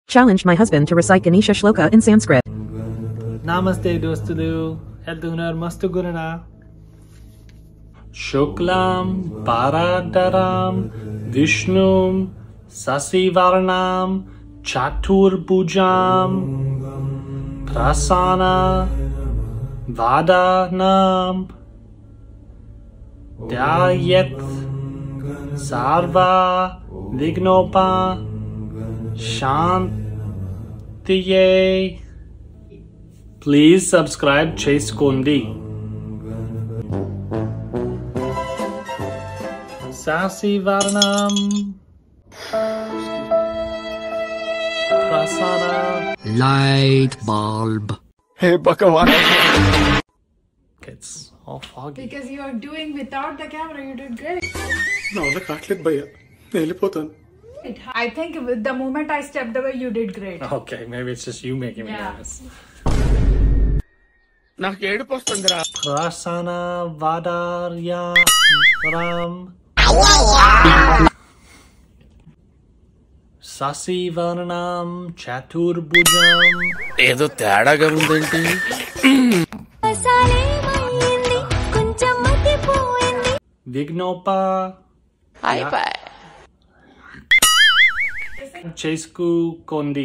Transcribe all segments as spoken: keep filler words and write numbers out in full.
Challenged my husband to recite Ganesh Shloka in Sanskrit. Namaste dostulu. Eldunar mastu gurana. Shukla-Ambara-Dharam, Vishnnum, Shashi-Varnnam, Chatur-Bhujam, Prasanna-Vadanam, Dhyaayet, Sarva-Vighna-Upashaantaye. Please subscribe Chaskondi. Shashi-Varnnam, Prasanna. Light bulb. Hey, Bhagavan. It's all foggy. Because you are doing without the camera, you did great. No, I can't bhaiya. Nelipotan. I think with the moment I stepped away, you did great. Okay, maybe it's just you making me Yeah. nervous. నాకు ఏడుపు వస్తుందిరా. Prasanna-Vadanam, Shashi-Varnnam, Chatur-Bhujam. ఏదో తేడాగా ఉందేంటి? Vigneshvara. Chaskondi.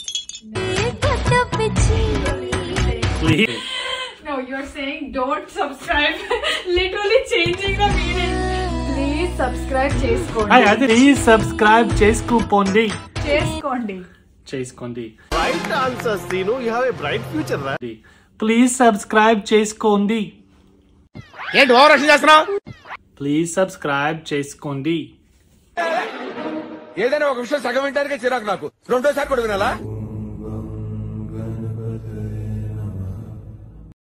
Please. No, you're saying don't subscribe. Literally changing the meaning. Please subscribe Chaskondi. Hi, please subscribe Chaskondi. Chaskondi. Chaskondi. Right answer, Sinu. You have a bright future, right? Please subscribe Chaskondi. ఏంటి over action చేస్తున్నావు? Please subscribe Chaskondi. ఏదైనా ఒక విషయం సగం వింటానికే చిరాకు నాకు. రెండోసారి కూడా వినాలా?